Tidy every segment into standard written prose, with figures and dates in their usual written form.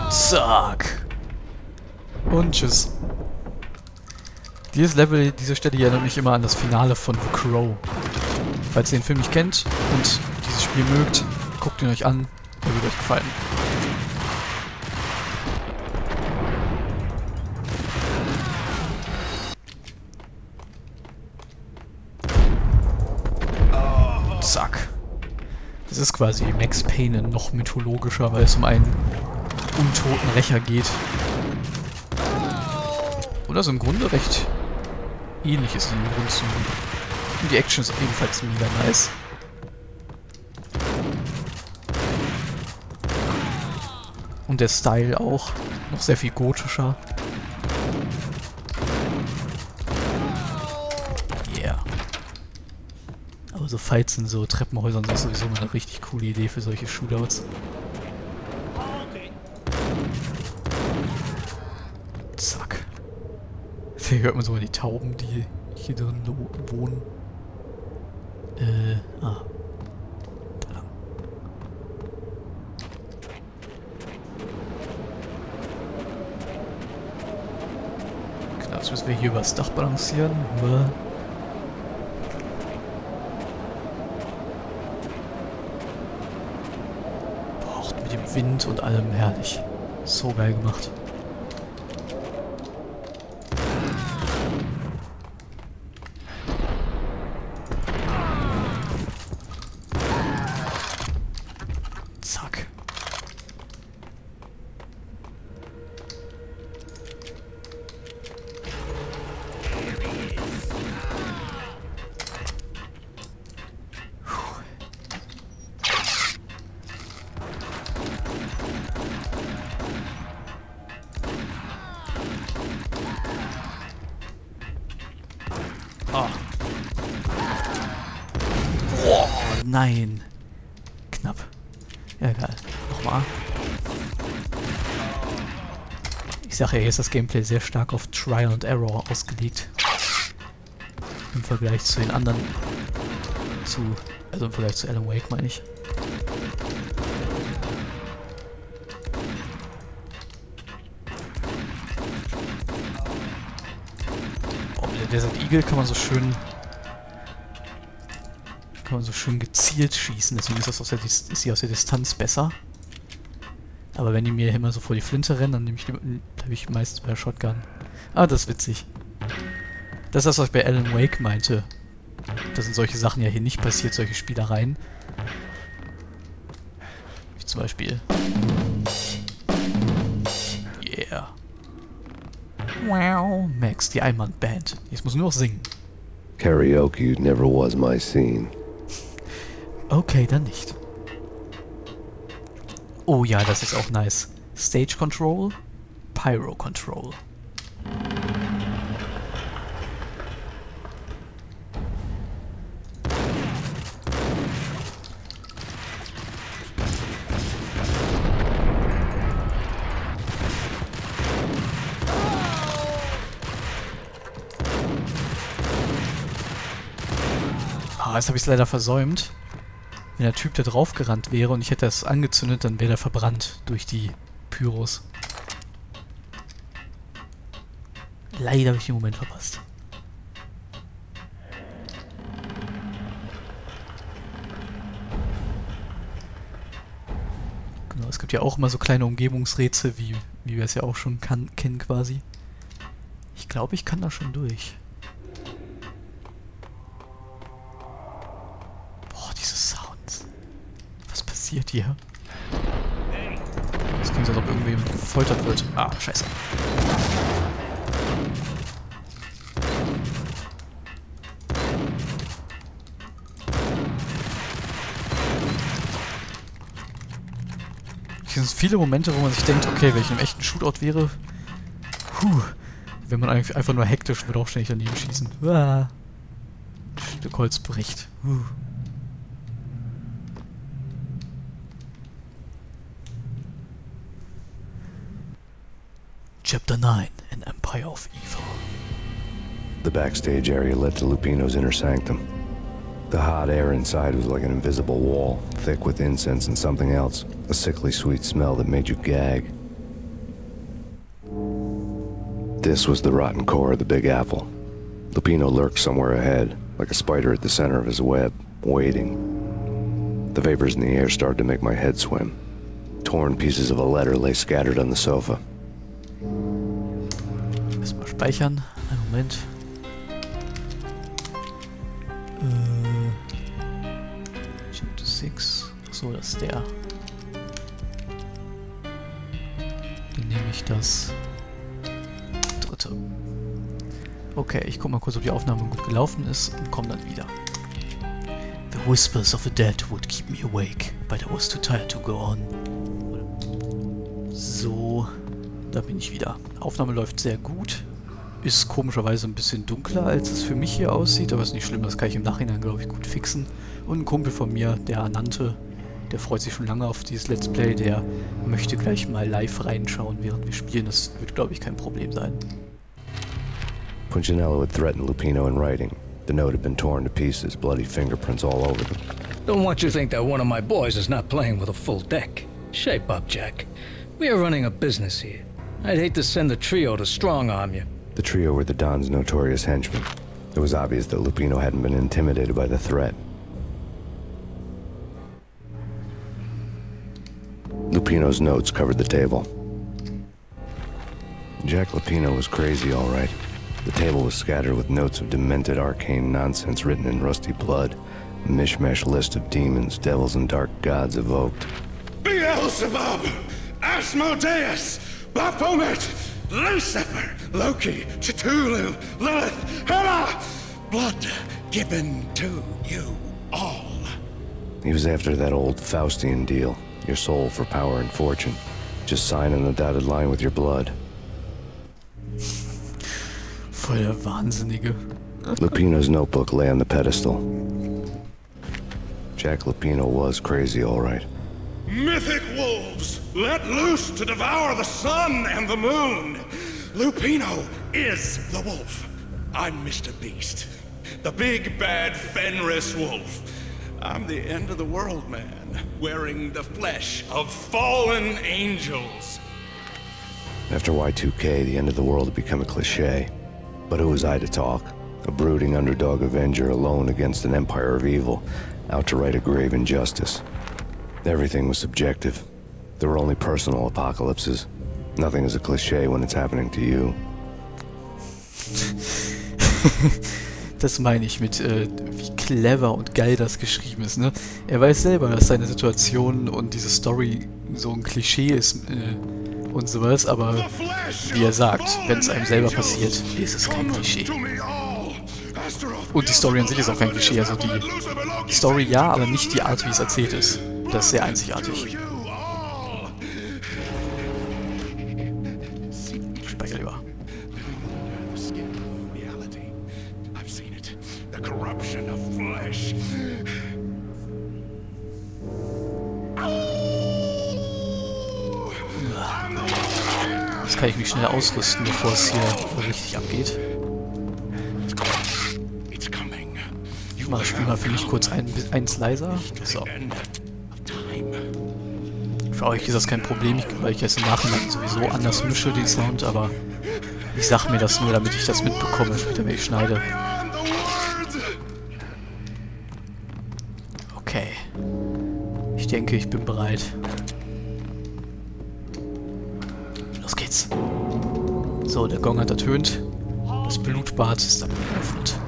Zack. Und tschüss. Dieses Level, diese Stelle erinnert mich immer an das Finale von The Crow. Falls ihr den Film nicht kennt und dieses Spiel mögt, guckt ihn euch an. Er wird euch gefallen. Zack. Das ist quasi wie Max Payne noch mythologischer, weil es um einen untoten Rächer geht. Und das im Grunde recht ähnlich ist im Grunde zu. Und die Action ist ebenfalls mega nice. Und der Style auch noch sehr viel gotischer. Yeah. Aber so Fights in so Treppenhäusern sind sowieso immer eine richtig coole Idee für solche Shootouts. Zack. Hier hört man sogar die Tauben, die hier drin wohnen. Da lang. Klar, jetzt müssen wir hier übers Dach balancieren. Boah, mit dem Wind und allem herrlich. So geil gemacht. Zack. Oh. Oh, nein. Knapp. Ja, egal. Nochmal. Ich sage ja, hier ist das Gameplay sehr stark auf Trial and Error ausgelegt. Im Vergleich zu den anderen. Also im Vergleich zu Alan Wake, meine ich. Oh, mit der Desert Eagle kann man so schön gezielt schießen, deswegen ist sie aus der Distanz besser. Aber wenn die mir immer so vor die Flinte rennen, dann habe ich meistens bei der Shotgun. Ah, das ist witzig. Das ist das, was ich bei Alan Wake meinte. Da sind solche Sachen ja hier nicht passiert, solche Spielereien. Wie zum Beispiel. Yeah. Wow. Max, die Einmannband. Jetzt muss nur noch singen. Karaoke never was my scene. Okay, dann nicht. Oh ja, das ist auch nice. Stage Control, Pyro Control. Ah, jetzt habe ich es leider versäumt. Wenn der Typ da drauf gerannt wäre und ich hätte das angezündet, dann wäre er verbrannt durch die Pyros. Leider habe ich den Moment verpasst. Genau, es gibt ja auch immer so kleine Umgebungsrätsel, wie wir es ja auch schon kennen quasi. Ich glaube, ich kann da schon durch. Passiert hier? Das klingt so, als ob irgendjemand gefoltert wird. Ah, scheiße. Hier sind viele Momente, wo man sich denkt, okay, wenn ich in einem echten Shootout wäre, wenn man eigentlich einfach nur hektisch würde auch ständig daneben schießen. Ein Stück Holz bricht. Chapter 9, An Empire of Evil. The backstage area led to Lupino's inner sanctum. The hot air inside was like an invisible wall, thick with incense and something else, a sickly sweet smell that made you gag. This was the rotten core of the Big Apple. Lupino lurked somewhere ahead, like a spider at the center of his web, waiting. The vapors in the air started to make my head swim. Torn pieces of a letter lay scattered on the sofa. Erstmal speichern. Einen Moment. Chapter 6. Achso, das ist der. Dann nehme ich das dritte. Okay, ich guck mal kurz, ob die Aufnahme gut gelaufen ist und komme dann wieder. The whispers of the dead would keep me awake, but I was too tired to go on. So, da bin ich wieder. Aufnahme läuft sehr gut. Ist komischerweise ein bisschen dunkler, als es für mich hier aussieht, aber ist nicht schlimm, das kann ich im Nachhinein, glaube ich, gut fixen. Und ein Kumpel von mir, der Anante, der freut sich schon lange auf dieses Let's Play, der möchte gleich mal live reinschauen, während wir spielen. Das wird, glaube ich, kein Problem sein. Punchinello had threatened Lupino in writing. The note had been torn to pieces, bloody fingerprints all over them. Don't want you to think that one of my boys is not playing with a full deck. Shape up, Jack. We are running a business here. I'd hate to send the trio to strong-arm you. The trio were the Don's notorious henchmen. It was obvious that Lupino hadn't been intimidated by the threat. Lupino's notes covered the table. Jack Lupino was crazy, all right. The table was scattered with notes of demented arcane nonsense written in rusty blood. A mishmash list of demons, devils, and dark gods evoked. Beelzebub! Asmodeus! Baphomet! Lucifer! Loki! Cthulhu! Lilith! Hela! Blood given to you all. He was after that old Faustian deal. Your soul for power and fortune. Just sign on the dotted line with your blood. Voll der Wahnsinnige. Lupino's notebook lay on the pedestal. Jack Lupino was crazy, all right. Mythic wolves, let loose to devour the sun and the moon. Lupino is the wolf. I'm Mr. Beast, the big bad Fenris wolf. I'm the end of the world man, wearing the flesh of fallen angels. After Y2K, the end of the world had become a cliché. But who was I to talk? A brooding underdog avenger alone against an empire of evil, out to right a grave injustice. Everything was subjective. There were only personal apocalypses. Nothing is a cliché when it's happening to you. Das meine ich mit, wie clever und geil das geschrieben ist, ne? Er weiß selber, dass seine Situation und diese Story so ein Klischee ist, und sowas, aber wie er sagt, wenn es einem selber passiert, ist es kein Klischee. Und die Story an sich ist auch kein Klischee, also die Story ja, aber nicht die Art, wie es erzählt ist. Das ist sehr einzigartig. Ich speichere lieber. Jetzt kann ich mich schnell ausrüsten, bevor es hier richtig abgeht. Ich mache das Spiel mal für mich kurz eins leiser. So. Für euch ist das kein Problem, weil ich jetzt im Nachhinein sowieso anders mische, den Sound, aber ich sag mir das nur, damit ich das mitbekomme, später wenn ich schneide. Okay. Ich denke, ich bin bereit. Los geht's. So, der Gong hat ertönt. Das Blutbad ist dann geöffnet.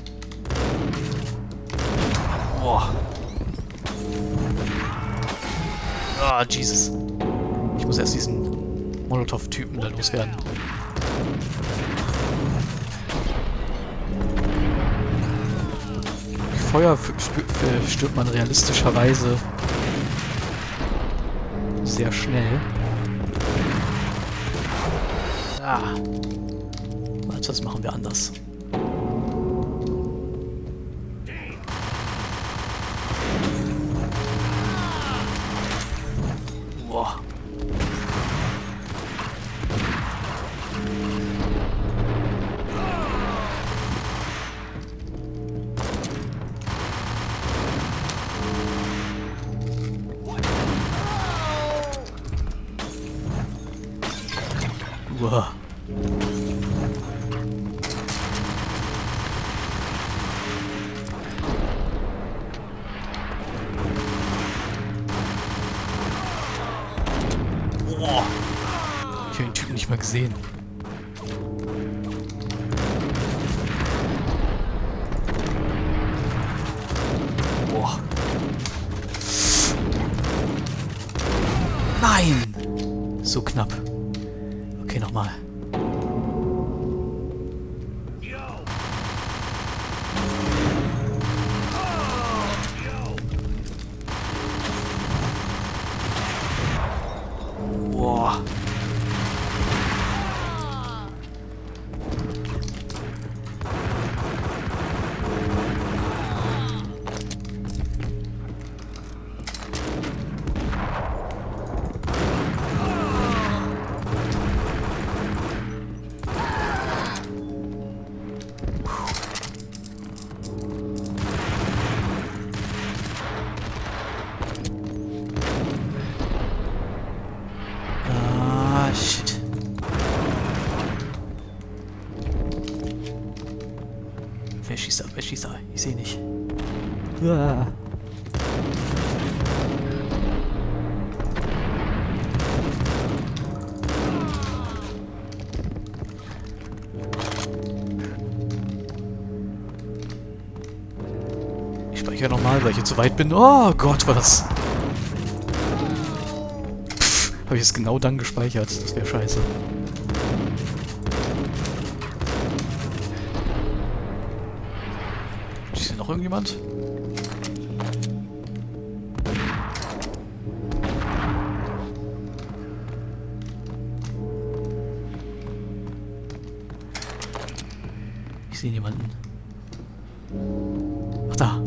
Boah. Ah, Jesus. Ich muss erst diesen Molotow-Typen da loswerden. Feuer stirbt man realistischerweise sehr schnell. Ah. Warte, das machen wir anders. Boah. Uah. Boah. Ich habe den Typen nicht mal gesehen. Boah. Nein! So knapp. Okay, nochmal. Boah. Shit. Wer schießt da? Wer schießt da? Ich sehe nicht. Uah. Ich speichere nochmal, weil ich jetzt zu weit bin. Oh Gott, war das... Habe ich es genau dann gespeichert? Das wäre scheiße. Ist hier noch irgendjemand? Ich sehe niemanden. Ach, da.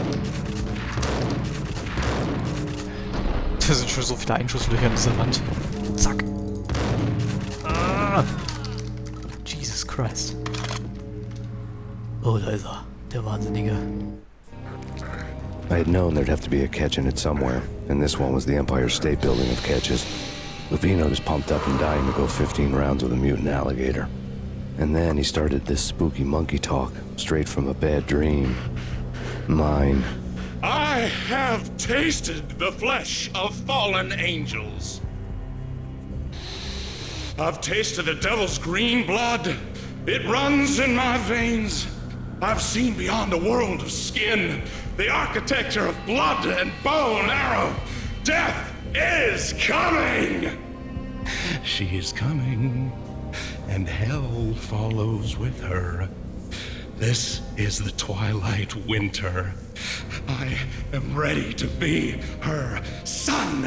Da sind schon so viele Einschusslöcher in dieser Wand. Zack. Ah. Jesus Christ. Oh, da ist er. Der Wahnsinnige. I had known there'd have to be a catch in it somewhere, and this one was the Empire State Building of catches. Lupino was pumped up and dying to go 15 rounds with a mutant alligator. And then he started this spooky monkey talk, straight from a bad dream. Mine. I have tasted the flesh of fallen angels. I've tasted the devil's green blood. It runs in my veins. I've seen beyond a world of skin, the architecture of blood and bow and arrow. Death is coming! She is coming, and hell follows with her. This is the twilight winter. I am ready to be her son.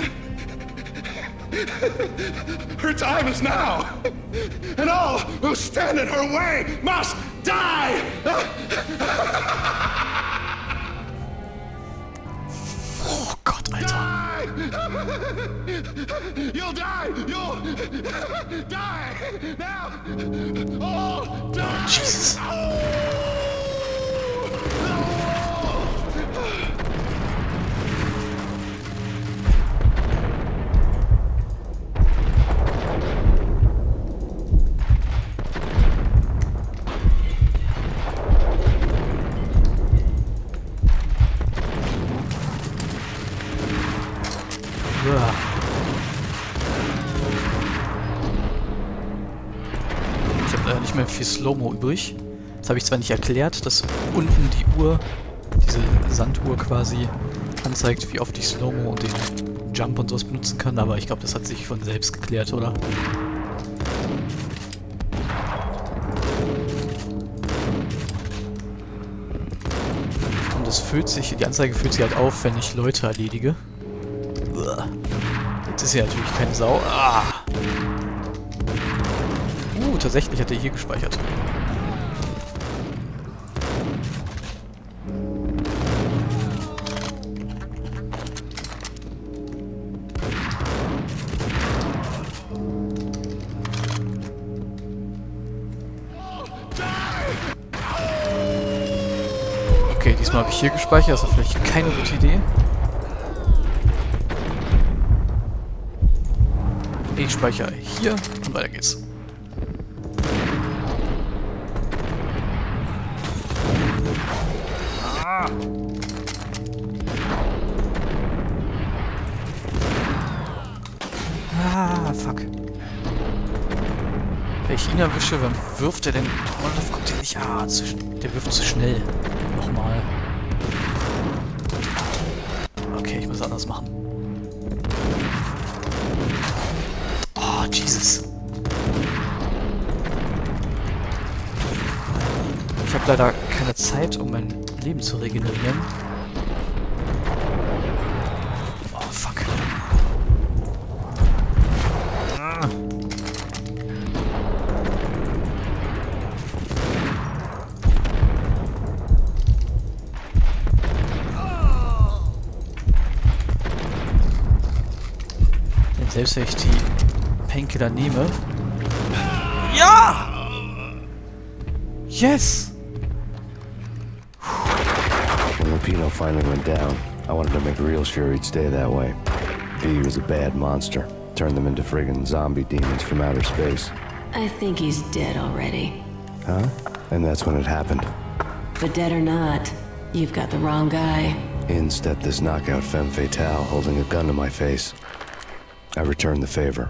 Her time is now, and all who stand in her way must die! Oh Gott, Alter. You'll die! You'll die! Now! Oh, die! Oh, Jesus. Ich habe leider nicht mehr viel Slow-Mo übrig. Das habe ich zwar nicht erklärt, dass unten die Uhr, diese Sanduhr quasi, anzeigt, wie oft ich Slow-Mo und den Jump und sowas benutzen kann, aber ich glaube, das hat sich von selbst geklärt, oder? Und das füllt sich, die Anzeige füllt sich halt auf, wenn ich Leute erledige. Jetzt ist ja natürlich keine Sau. Ah! Tatsächlich hat er hier gespeichert. Okay, diesmal habe ich hier gespeichert. Das ist vielleicht keine gute Idee. Ich speichere hier und weiter geht's. Ah, fuck. Wenn ich ihn erwische, wann wirft er denn? Molotov kommt ja nicht. Ah, der wirft zu schnell. Nochmal. Okay, ich muss anders machen. Oh, Jesus. Ich habe leider keine Zeit, um mein Leben zu regenerieren. Oh, fuck. Ah. Denn selbst wenn ich die Painkiller nehme... Ja! Yes! When Lupino finally went down, I wanted to make real sure he'd stay that way. V was a bad monster. Turned them into friggin' zombie demons from outer space. I think he's dead already. Huh? And that's when it happened. But dead or not, you've got the wrong guy. In stepped this knockout femme fatale holding a gun to my face. I returned the favor.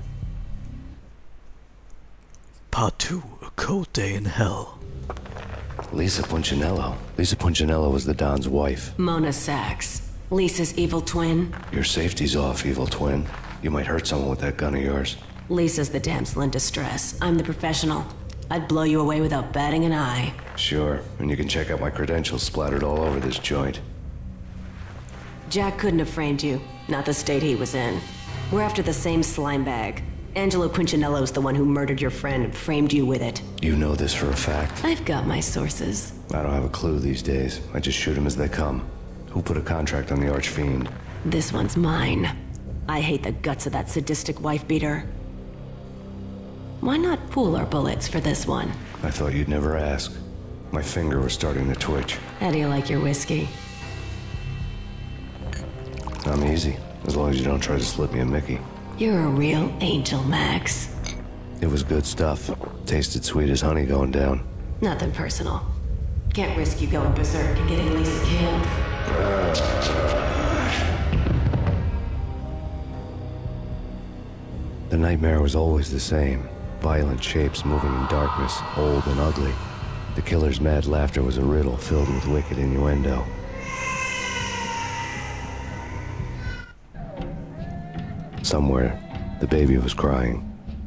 Part 2, A Cold Day in Hell. Lisa Punchinello. Lisa Punchinello was the Don's wife. Mona Sachs. Lisa's evil twin. Your safety's off, evil twin. You might hurt someone with that gun of yours. Lisa's the damsel in distress. I'm the professional. I'd blow you away without batting an eye. Sure, and you can check out my credentials splattered all over this joint. Jack couldn't have framed you. Not the state he was in. We're after the same slime bag. Angelo Punchinello's the one who murdered your friend and framed you with it. You know this for a fact. I've got my sources. I don't have a clue these days. I just shoot them as they come. Who put a contract on the Archfiend? This one's mine. I hate the guts of that sadistic wife-beater. Why not pool our bullets for this one? I thought you'd never ask. My finger was starting to twitch. How do you like your whiskey? I'm easy, as long as you don't try to slip me a Mickey. You're a real angel, Max. It was good stuff. Tasted sweet as honey going down. Nothing personal. Can't risk you going berserk and getting Lisa killed. The nightmare was always the same. Violent shapes moving in darkness, old and ugly. The killer's mad laughter was a riddle filled with wicked innuendo. Somewhere, the baby was crying.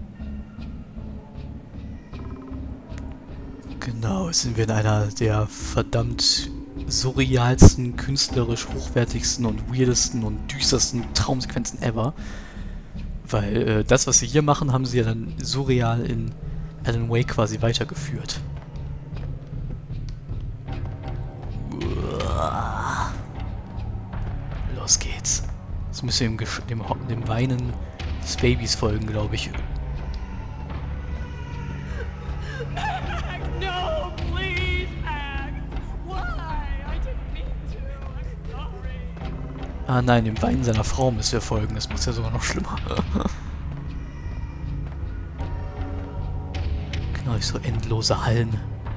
Genau, sind wir in einer der verdammt surrealsten, künstlerisch hochwertigsten und weirdesten und düstersten Traumsequenzen ever. Weil das, was sie hier machen, haben sie ja dann surreal in Alan Wake quasi weitergeführt. Los geht's. Das müsste dem Weinen des Babys folgen, glaube ich. No, please, Max. Why? I didn't mean to. I'm sorry. Ah nein, dem Weinen seiner Frau müsste er folgen. Das macht ja sogar noch schlimmer. Genau, so endlose Hallen.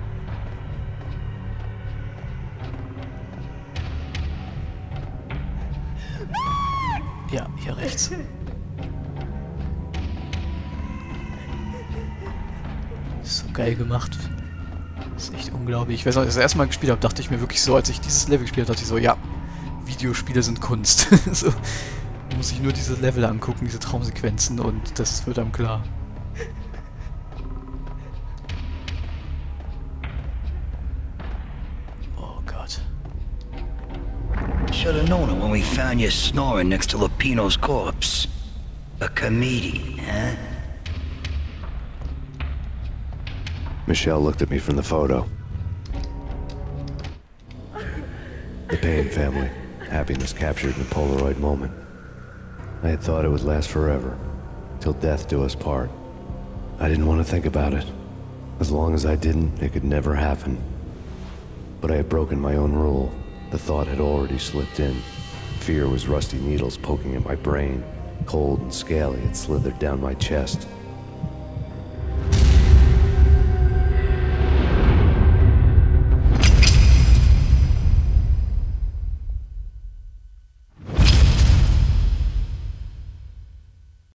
Ja, hier rechts. Ist so geil gemacht. Ist echt unglaublich. Ich weiß noch, als ich das erste Mal gespielt habe, dachte ich mir wirklich so, als ich dieses Level gespielt habe, dachte ich so, ja, Videospiele sind Kunst. So, muss ich nur diese Level angucken, diese Traumsequenzen und das wird einem klar. Oh Gott. Should have known it when we found you snoring next to Lupino's corpse. A comedian, huh? Michelle looked at me from the photo. The Payne family. Happiness captured in a Polaroid moment. I had thought it would last forever, till death do us part. I didn't want to think about it. As long as I didn't, it could never happen. But I had broken my own rule. The thought had already slipped in. Fear was rusty needles poking at my brain. Cold and scaly, it slithered down my chest.